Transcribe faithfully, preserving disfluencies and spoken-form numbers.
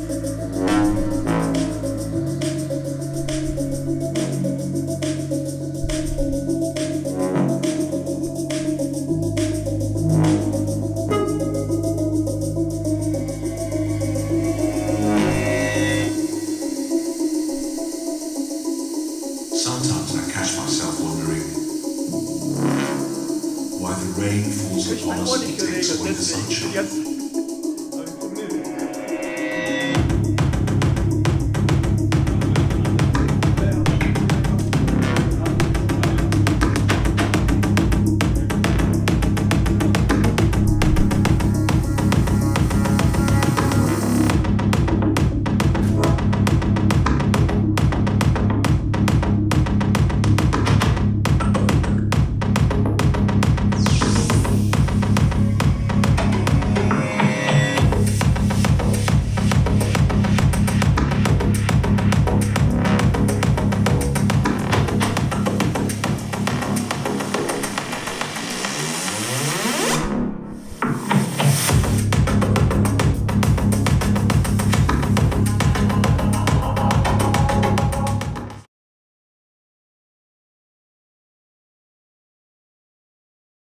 Sometimes I catch myself wondering why the rain falls Ich upon mein us Ohr and nicht takes geregelt, away the deswegen. sunshine. Jetzt